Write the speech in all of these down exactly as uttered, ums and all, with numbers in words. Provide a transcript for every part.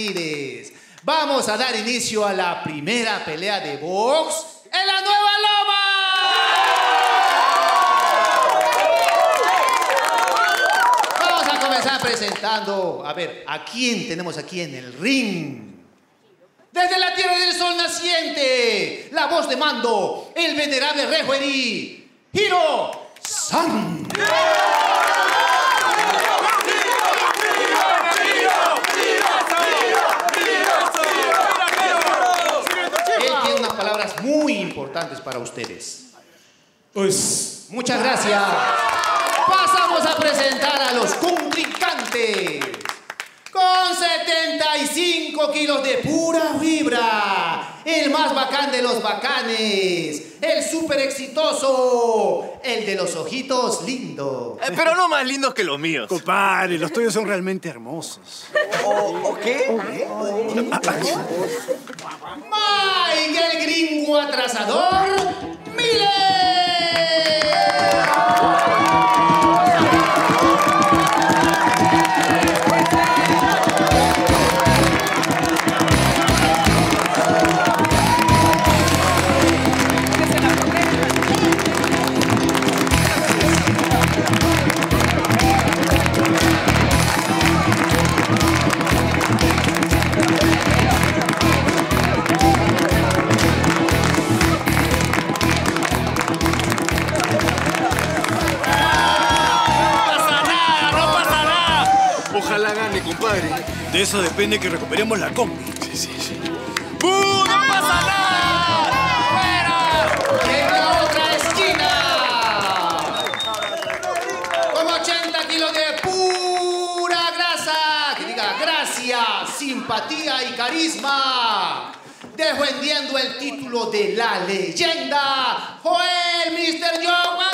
juveniles. Vamos a dar inicio a la primera pelea de box en la Nueva Loma. Vamos a comenzar presentando, a ver, ¿a quién tenemos aquí en el ring? Desde la Tierra del Sol naciente, la voz de mando, el venerable referee, Hiro-san. Él tiene unas palabras muy importantes para ustedes. Pues, muchas gracias. Pasamos a presentar a los contrincantes. Con setenta y cinco kilos de pura fibra, el más bacán de los bacanes, el súper exitoso, el de los ojitos lindos. Eh, pero no más lindos que los míos. Compadre, los tuyos son realmente hermosos. ¿O, ¿o qué? Mike, el gringo atrasador, Miller. Ojalá gane, compadre. De eso depende que recuperemos la combi. Sí, sí, sí. ¡Uh, no pasa nada! ¡Fuera! En la otra esquina, con ochenta kilos de pura grasa, que diga gracia, simpatía y carisma, defendiendo el título de la leyenda, Joel mister Joe.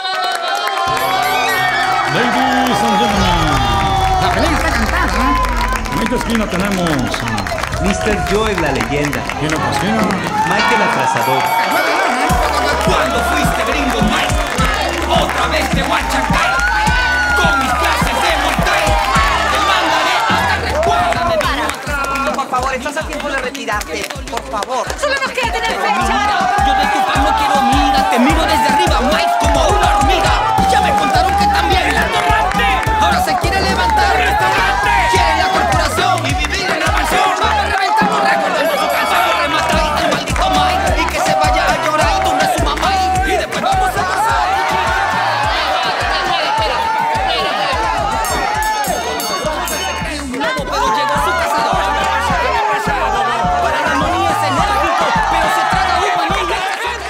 Ladies and gentlemen, la pelea está cantada. En esta esquina tenemos a mister Joe, la leyenda. Y en la otra esquina, Mike, el atrasador. ¿Cuándo fuiste gringo, Mike? Otra vez te voy a chacar con mis clases de Montai. Te mandaré hasta recuérdame. Para. Por favor, estás a tiempo de retirarte. Por favor. Solo nos queda tener fecha. Yo de tu pan no quiero miga. Te miro desde arriba, Mike, como una hormiga. Ya me contaron que también la torrante. Ahora se quiere levantar. ¡Restaurante! Quiere la corporación y vivir en la mansión. Va a reventar los récords de su canción. Remata el maldito Mike. Y que se vaya a llorar y tumbe a su mamá. Y después vamos a pasar. Pero llegó su cazador. Para la armonía es enérgico, pero se traga un manilla.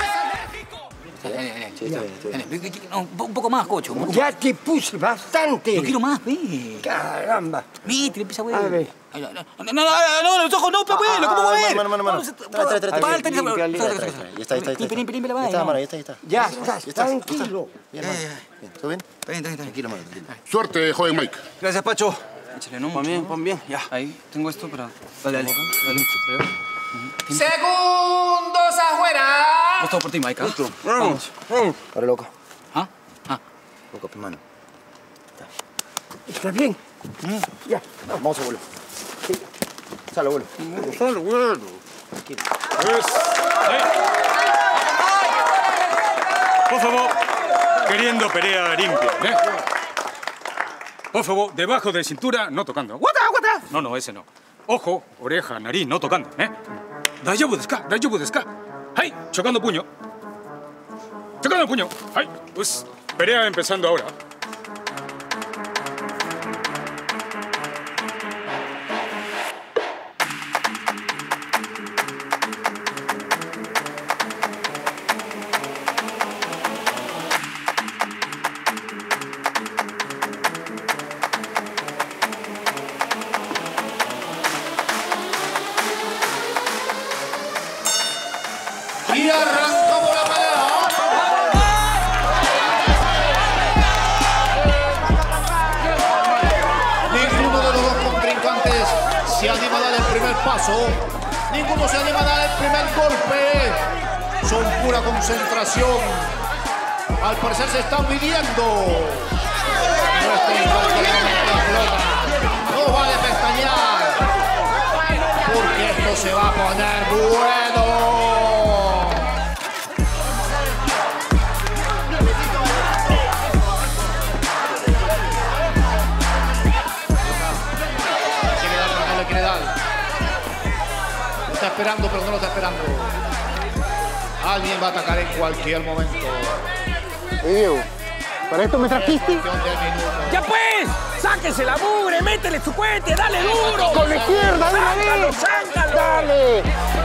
No, un poco más, cocho. Un poco Ya te puse bastante. Yo quiero más, ve. Caramba. Mire, empieza, güey. A ver. No, no, no, no, no, los ojos no, pues, güey. ¿Cómo va a ver? Mano, mano, mano. Trae, trae, trae. Falta, Limpia, limpia, trae, trae. Ya está, ya está. Limpia, limpia, limpia la Ya está, vaina. mano, ya está, ya está. Ya estás, tranquilo. Bien, mano. Bien, ¿todo bien? Está bien, está bien, está bien. Tranquilo, mano, tranquilo. Suerte, joven Mike. Gracias, Pacho. Échale, no, pon bien, pon bien, ya. Ahí, tengo esto para... Dale, dale, dale. Segundos afuera. Esto por ti, Mike. Listo. Vamos. Ahora, loco. ¿Ah? Ah. Loco, mi mano. ¿Estás bien? Ya. Vamos, abuelo. Sale, abuelo. Sale, bueno. Tranquilo. Por favor, queriendo pelea limpia, ¿eh? Por favor, debajo de cintura, no tocando. ¡Guata, guata! No, no, ese no. Ojo, oreja, nariz, no tocando, ¿eh? Daijoubu desu ka? Daijoubu desu ka? ¡Ay! Chocando puño. Chocando puño. ¡Ay! Pues, pelea empezando ahora. Y arrancamos la pelea. Ninguno de los dos contrincantes se anima a dar el primer paso. Ninguno se anima a dar el primer golpe. Son pura concentración. Al parecer se están midiendo. No estén golpeando la pelota. No vale pestañear. bueno! Está esperando, pero no lo está esperando. Alguien va a atacar en cualquier momento. Hey, Diego, ¿para esto me trajiste? ¡Ya pues! ¡Sáquese la mugre! ¡Métele su cohete! ¡Dale duro! ¡Con la izquierda! ¡Sácalo, sácalo! ¡Dale!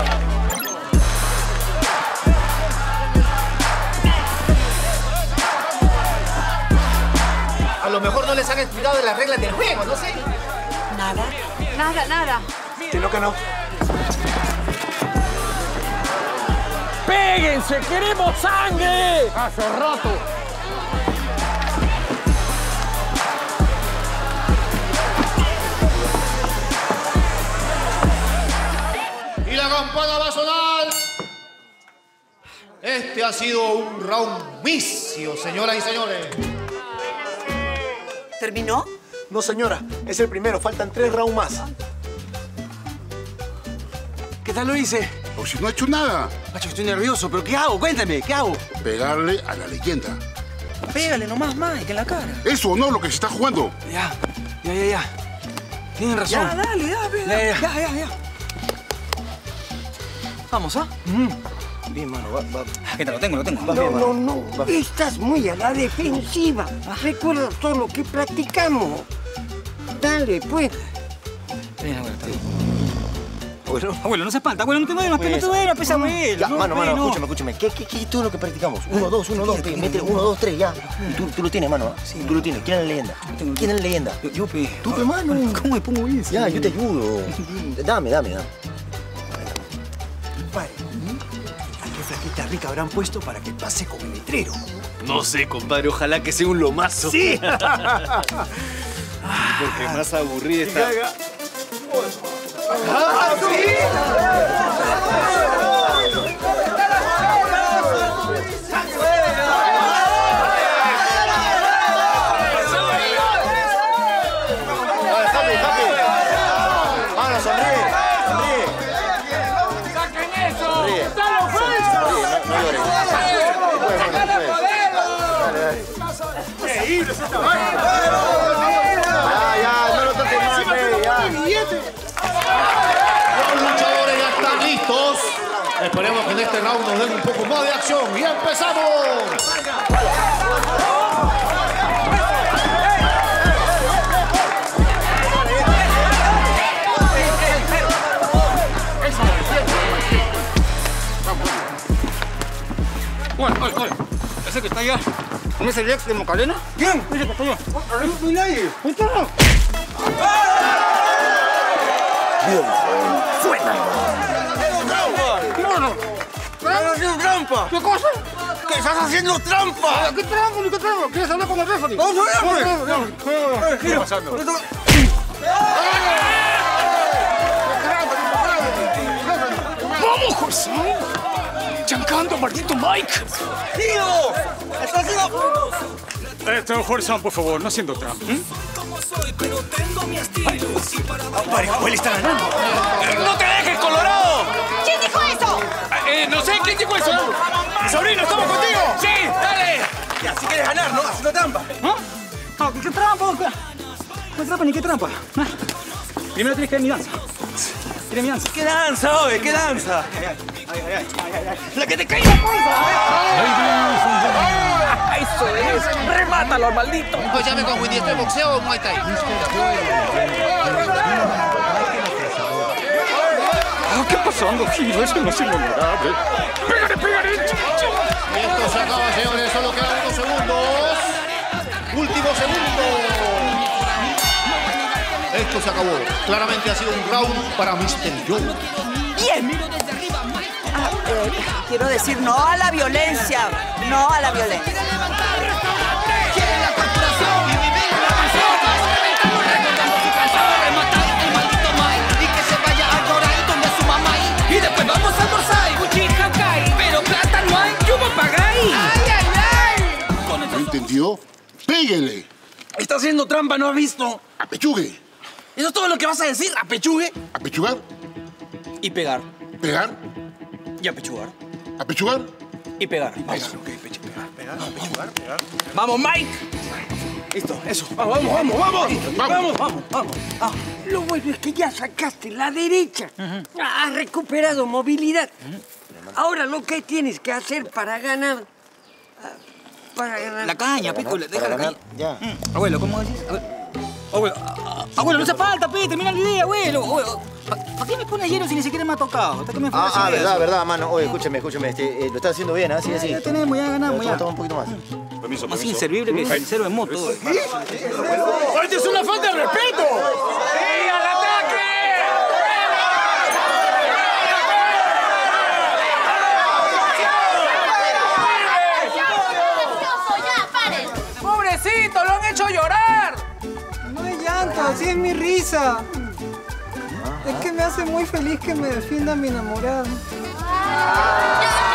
A lo mejor no les han explicado de las reglas del juego, no sé. Nada. Nada, nada. Te lo que no. ¡Péguense! ¡Queremos sangre! Hace rato. Y la campana va a sonar. Este ha sido un round misio, señoras y señores. ¿Terminó? No, señora. Es el primero. Faltan tres rounds más. ¿Qué tal lo hice? O si no ha hecho nada. Macho, estoy nervioso, pero ¿qué hago? Cuéntame, ¿qué hago? Pegarle a la leyenda. Pégale nomás, Mike, en la cara. Eso no, lo que se está jugando. Ya, ya, ya, ya. Tienen razón. Ya, dale, dale. Ya, ya, ya, ya. ya. Vamos, ¿ah? Bien, mano. Va, va. ¿Qué tal? Lo tengo, lo tengo. No, no, no. Estás muy a la defensiva. Recuerda todo lo que practicamos. Dale, pues. Ven, abuelo, está bien. Abuelo, abuelo, no se espanta, abuelo, no te duermas, no te duermas, pesa, abuelo. Ya, no, mano, pues, mano, no. escúchame, escúchame. ¿Qué, qué, qué es todo lo que practicamos? Uno, dos, uno, dos. pe, Mete uno, dos, tres, ya. Y tú, tú lo tienes, mano. ¿eh? Tú lo tienes. ¿Quién es la leyenda? ¿Quién es la leyenda? Yo, yo, pe. Tú, pe, mano. ¿Cómo me pongo eso? Ya, yo te ayudo. Dame, dame, dame. Compadre, ¿a qué flaquita rica habrán puesto para que pase con el letrero? No sé, compadre, ojalá que sea un lomazo. ¡Sí! Porque más aburrida está. ¡Ah, sí! Papi, papi. Mano, sonríe, sonríe. ¡Saquen eso! Sonríe. ¡Dale fuerza! Sonríe, no, no llores. ¡Sácale poder! ¡Increíble esta vaina! Ya, ya, no lo toques más, pe, ya. Los luchadores ya están listos. Esperemos que en este round nos den un poco más de acción. ¡Y empezamos! Bueno, oye, oye. Ese que está allá. ¿No es el ex de Mocalena? ¿Quién? Ese que está allá. No hay nadie. ¡Estás haciendo trampa! ¿Qué cosa? ¿Qué estás haciendo trampa? ¿Qué trampa ni qué trampa? ¿Quieres hablar con el referee? Vamos a ver, ¿Qué está pasando? ¡Vamos, José! ¡Chancando, maldito Mike! ¡Tío! ¡Estás haciendo... Esto, Jorsan, por favor, no haciendo trampa. Compadre, él está ganando. ¡No te dejes, Colorado! ¿Quién dijo eso? Eh, no sé, ¿quién dijo eso? ¡Sobrino, estamos contigo! ¡Sí, dale! Ya, si quieres ganar, ¿no? Haciendo trampa. ¿Ah? Ah, ¿qué trampa? ¿Qué trampa ni qué trampa? Ah. Primero tienes que ver mi danza. Tienes mi danza. ¿Qué danza, oye? ¿Qué danza? ¡La que te cae la ¡Ah, eso es! ¡Remátalo al maldito! Pues llame con Windy, ¿esto es boxeo o Muay Thai? ¿Qué pasando, Giro? Eso no es innombrable. ¡Pégale, pégale! Y esto se acaba, señores. Solo quedan unos segundos. Último segundo. Esto se acabó. Claramente ha sido un round para mister Joe. ¡Bien! Ah, eh, quiero decir no a la violencia. No a la violencia. Quieren la corporación y vivir en la mansión. Recordando su canción, rematar el maldito Mike y que se vaya a llorar donde su mamá y después vamos a almorzar. Gucci Hakai, pero plata no hay, yo voy a pagar ahí. ¡Ay, ay, ay! ¿No entendió? ¡Péguele! Está haciendo trampa, ¿no has visto? ¡Apechugue! ¿Eso es todo lo que vas a decir? ¿Apechugue? ¿Apechugar? Y pegar. ¿Pegar? Y apechugar. ¿Apechugar? Y pegar. Vamos. Eso, ok, peche, pegar, pegar, apechugar, pegar. ¡Vamos, Mike! Listo, eso. Vamos, vamos, vamos, vamos. Vamos, vamos, vamos. Ah, lo bueno es que ya sacaste la derecha. Uh-huh. Has recuperado movilidad. Uh-huh. Ahora lo que tienes que hacer para ganar... Para ganar... La caña, pico, deja la caña. Ya. Mm. Abuelo, ¿cómo decís? Abuelo, abuelo, no hace falta, pe, termina la idea, abuelo. abuelo. ¿Para qué me pones hielo si ni siquiera me ha tocado? ¿Hasta que me Ah, ah, verdad, eso? verdad, mano. Oye, escúchame, escúchame. Este, eh, lo estás haciendo bien, así, ¿eh? así. Ya tenemos, ya ganamos, toma, ya. Toma un poquito más. Permiso, Más permiso. inservible que el cenicero en moto. ¿Sí? ¡Esto es una falta de respeto! ¡Sí, al ataque! ¡Pobrecito, lo han hecho llorar! No es llanto, así es mi risa. Es que me hace muy feliz que me defienda mi enamorado.